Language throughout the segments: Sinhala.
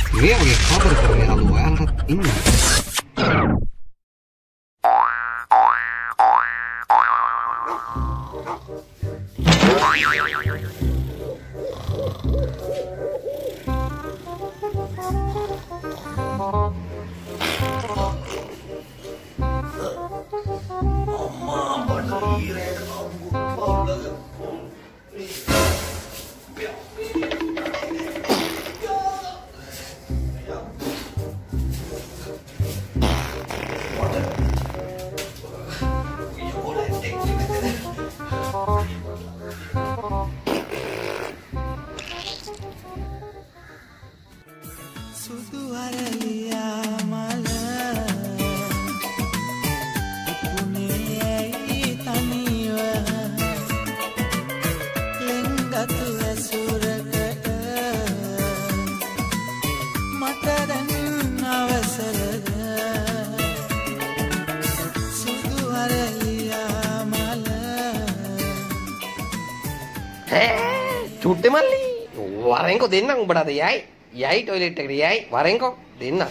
මේ වගේ කවර කරන යාළුවෝ ඔයාලටත් ඉන්නවා. චුට්ටේ මල්ලි වරෙන්කෝ දෙන්නම් උඹට අද යයි ටොයිලට් එකට යයි වරෙන්කෝ දෙන්න.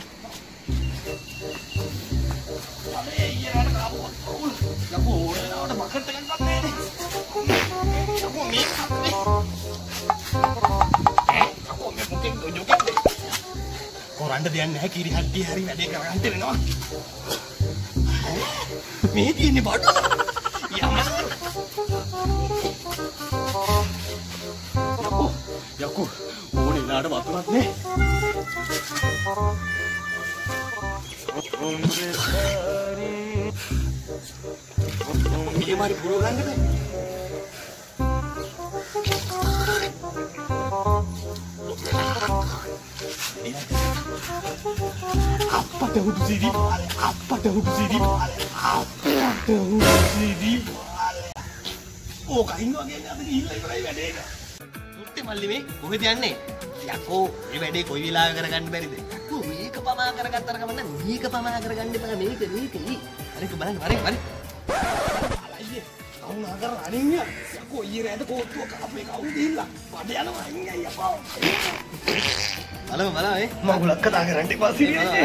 කොරන්න දෙයක් නැහැ කිරි හද්දී හරි වැඩේ කරගන්න වෙනවා. මේ තියෙන්නේ බඩ. යකෝ ඕනේ නාඩ වතුරක් නේ. මේ මාරි පුරව ගන්නද? අප්පට හුදු සිරි පාලේ අප්පට හුදු සිරි පාලේ අප්පට හුදු සිරි පාලේ ඕක ඉන්නවා කියන්නේ අපි ගිහිල්ලා ඉවරයි වැඩේක. තුත්තේ මල්ලි මේ කොහෙද යන්නේ? යකෝ මේ වැඩේ කොයි වෙලාවෙ කරගන්න බැරිද? යකෝ මේක පමා කරගත්තර කමන්න මේක පමා කරගන්න බෑ මේක අරක බලන්න වරේ අයියේ කවුනා කර අනින්න යකෝ ඊයේ රැඳ කෝට්ටුව අපේ කවුද ඉල්ලා බඩ යනවා අයියයි අපා බලමු මගුලක් කතා කරන්න එපා සිරියන්නේ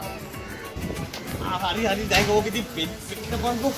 හරි දැන් ඕක ඉතින් පිටපන්කෝ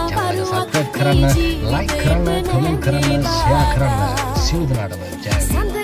subscribe කරන්න, like කරන්න, comment කරන්න, share කරන්න. සියලු දෙනාටම ජය වේවා.